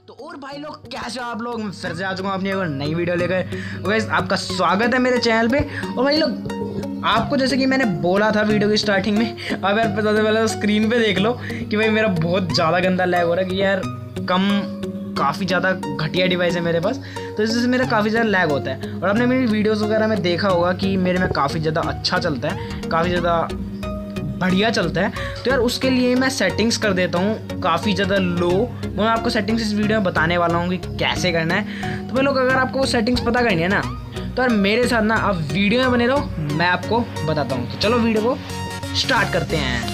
तो और भाई लोग कैसे हो आप लोग, मैं फिर से आ चुका हूँ अपनी एक नई वीडियो लेकर। गाइस आपका स्वागत है मेरे चैनल पे। और भाई लोग आपको जैसे कि मैंने बोला था वीडियो की स्टार्टिंग में, अब यार सबसे पहले स्क्रीन पे देख लो कि भाई मेरा बहुत ज़्यादा गंदा लैग हो रहा है कि यार काफ़ी ज़्यादा घटिया डिवाइस है मेरे पास, तो इससे मेरा काफ़ी ज़्यादा लैग होता है। और आपने मेरी वीडियोस वगैरह में देखा होगा कि मेरे में काफ़ी ज़्यादा अच्छा चलता है, काफ़ी ज़्यादा बढ़िया चलता है। तो यार उसके लिए मैं सेटिंग्स कर देता हूँ काफ़ी ज़्यादा लो। मैं आपको सेटिंग्स इस वीडियो में बताने वाला हूँ कि कैसे करना है। तो भाई लोग अगर आपको वो सेटिंग्स पता करनी है ना, तो यार मेरे साथ ना आप वीडियो में बने रहो, मैं आपको बताता हूँ। तो चलो वीडियो को स्टार्ट करते हैं।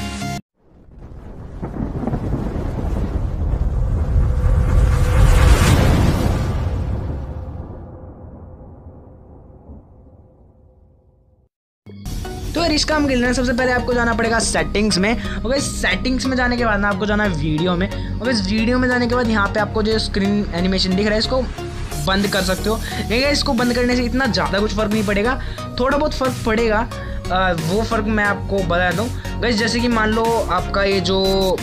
तो यार इस काम के लिए सबसे पहले आपको जाना पड़ेगा सेटिंग्स में। और सेटिंग्स में जाने के बाद ना आपको जाना है वीडियो में। और इस वीडियो में जाने के बाद यहाँ पे आपको जो स्क्रीन एनिमेशन दिख रहा है इसको बंद कर सकते हो। लेकिन इसको बंद करने से इतना ज़्यादा कुछ फ़र्क नहीं पड़ेगा, थोड़ा बहुत फ़र्क पड़ेगा। वो फ़र्क मैं आपको बता दूँ गाइस। जैसे कि मान लो आपका ये जो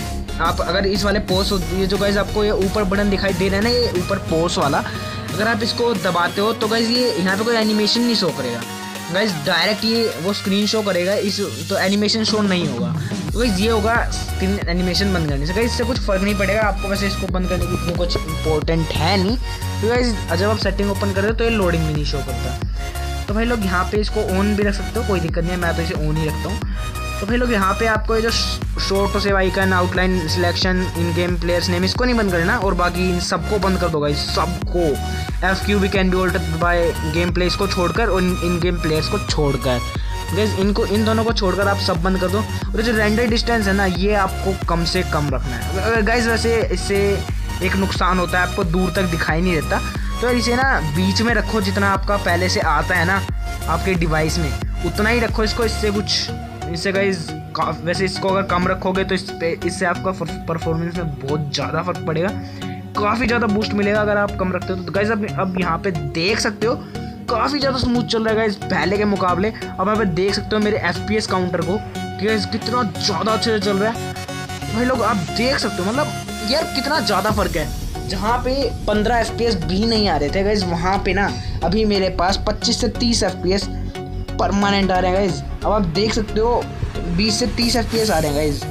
आप अगर इस वाले पोस्ट ये जो गाइस आपको ये ऊपर बटन दिखाई दे रहा है ना, ये ऊपर पोस्ट वाला, अगर आप इसको दबाते हो तो गाइस ये यहाँ पे कोई एनिमेशन नहीं शो करेगा गाइस, डायरेक्ट ये वो स्क्रीन शो करेगा, इस तो एनिमेशन शो नहीं होगा। तो गाइस ये होगा स्क्रीन एनिमेशन बंद करने से। गाइस इससे कुछ फ़र्क नहीं पड़ेगा आपको, वैसे इसको बंद करने की इतनी कुछ इंपॉर्टेंट है नहीं। तो गाइस जब आप सेटिंग ओपन करते हो तो ये लोडिंग भी नहीं शो करता। तो भाई लोग यहाँ पे इसको ऑन भी रख सकते हो, कोई दिक्कत नहीं है, मैं तो इसे ऑन ही रखता हूँ। तो भाई लोग यहाँ पे आपको ये जो show to save icon, outline selection, in game players name, इसको नहीं बंद करना और बाकी इन सबको बंद कर दो गाइस, सबको। FQ भी can be altered by game place को छोड़कर और इन गेम प्लेयर्स को छोड़कर गाइस, इनको इन दोनों को छोड़कर आप सब बंद कर दो। और जो रेंडर डिस्टेंस है ना, ये आपको कम से कम रखना है गाइस। वैसे इससे एक नुकसान होता है, आपको दूर तक दिखाई नहीं देता, तो इसे ना बीच में रखो, जितना आपका पहले से आता है ना आपके डिवाइस में उतना ही रखो इसको। इससे गाइस वैसे इसको अगर कम रखोगे तो इससे आपका परफॉर्मेंस में बहुत ज़्यादा फ़र्क पड़ेगा, काफ़ी ज़्यादा बूस्ट मिलेगा अगर आप कम रखते हो। तो गाइस अब यहाँ पे देख सकते हो काफ़ी ज़्यादा स्मूथ चल रहा है गाइस पहले के मुकाबले। अब यहाँ पे देख सकते हो मेरे FPS काउंटर को कि गाइस कितना ज़्यादा अच्छे से चल रहा है। भाई लोग आप देख सकते हो, मतलब यार कितना ज़्यादा फ़र्क है। जहाँ पे 15 FPS भी नहीं आ रहे थे गाइस, वहाँ पे ना अभी मेरे पास 25 से 30 FPS परमानेंट आ रहे हैं गाइस। अब आप देख सकते हो 20 से 30 FPS आ रहे हैं गाइस।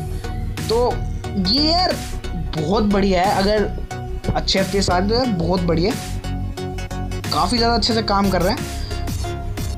तो ये यार बहुत बढ़िया है, अगर अच्छे FPS आ रहे तो यार बहुत बढ़िया, काफ़ी ज़्यादा अच्छे से काम कर रहा है।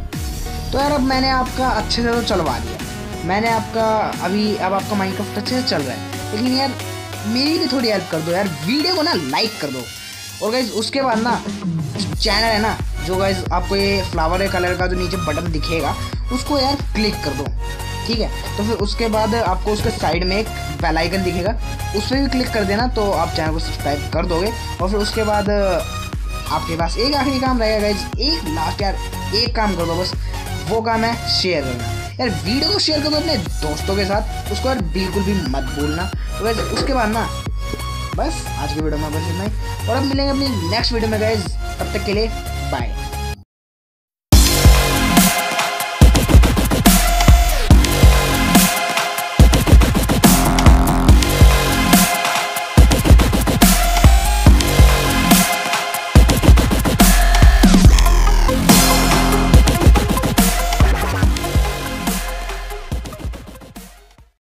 तो यार अब मैंने आपका अच्छे से तो चलवा दिया, मैंने आपका अब आपका माइनक्राफ्ट अच्छे से चल रहा है, लेकिन यार मेरी भी थोड़ी हेल्प कर दो यार, वीडियो को ना लाइक कर दो। और गाइस उसके बाद ना चैनल है ना जो गाइस आपको ये फ्लावर कलर का जो नीचे बटन दिखेगा उसको यार क्लिक कर दो, ठीक है। तो फिर उसके बाद आपको उसके साइड में एक बेल आइकन दिखेगा, उस पर भी क्लिक कर देना, तो आप चैनल को सब्सक्राइब कर दोगे। और फिर उसके बाद आपके पास एक आखिरी काम रहेगा गाइस, एक लास्ट यार एक काम कर दो बस, वो काम है शेयर करना। यार वीडियो को शेयर कर दो अपने दोस्तों के साथ, उसको यार बिल्कुल भी मत भूलना। तो गाइस उसके बाद ना बस आज की वीडियो में बस इतना ही, और अब मिलेंगे अपनी नेक्स्ट वीडियो में गाइस, तब तक के लिए बाय।